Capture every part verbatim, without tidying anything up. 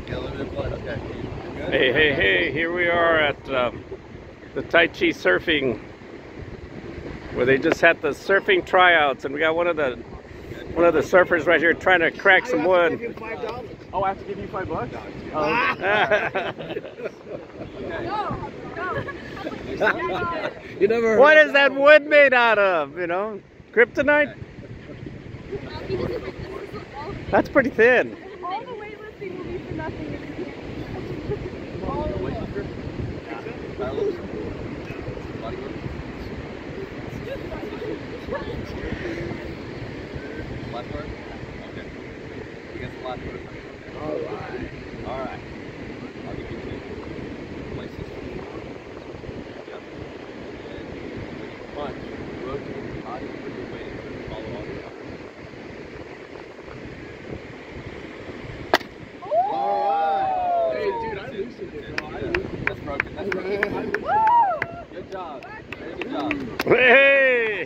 Hey, hey, hey, here we are at um, the Tai Chi Surfing, where they just had the surfing tryouts, and we got one of the one of the surfers right here trying to crack some wood. Oh, I have to give you five bucks? Oh. You never heard What is that wood made out of? You know, kryptonite? That's pretty thin. All the weightlifting will be for nothing. All the weightlifting. Lifeguard? Okay. You got the lifeguard. Alright. Alright. I'll give you two places. Yep. And when you punch, rotate your body with your weight and follow all the way up. Alright! Hey, dude, I loosened it. That's broken. That's broken. Good job. Very good job. Hey!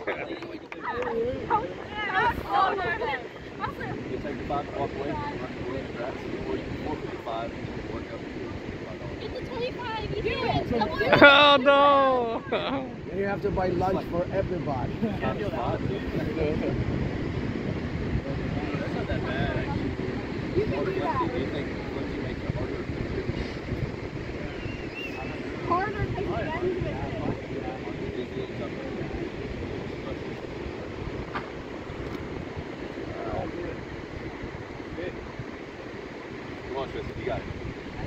You take the five, walk away, run away to the grass, or you can walk with the five and work up to Get the twenty-five, you do it! Come on! Oh no! Then you have to buy lunch for everybody. That's not that bad, actually. You can do that. Do you think once you make it harder? Harder because it ends with it. Come on, Tristan, you got it.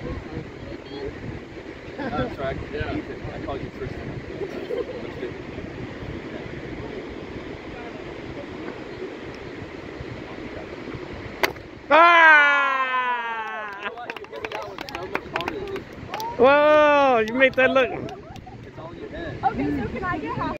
That's right. Yeah. Ethan, I call you Tristan. Let's do it. Ah! Whoa! You made that look. It's all in your head. Okay, so can I get half?